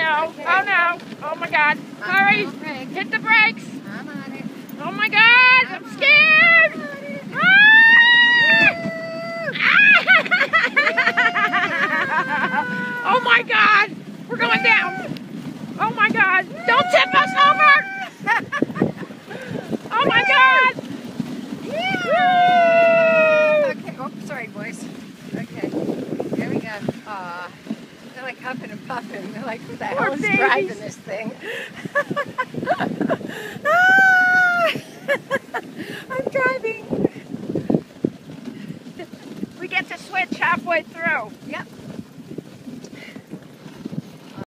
no. Okay. Oh no. Oh my God. Hurry. Hit the brakes. I'm on it. Oh my God. I'm scared. Oh my God. We're going down. Oh my God. Don't tip us over. Oh my God. Okay. Oh, sorry, boys. Okay. Here we go. Aw. They're like huffing and puffing. They're like, who the hell is driving this thing?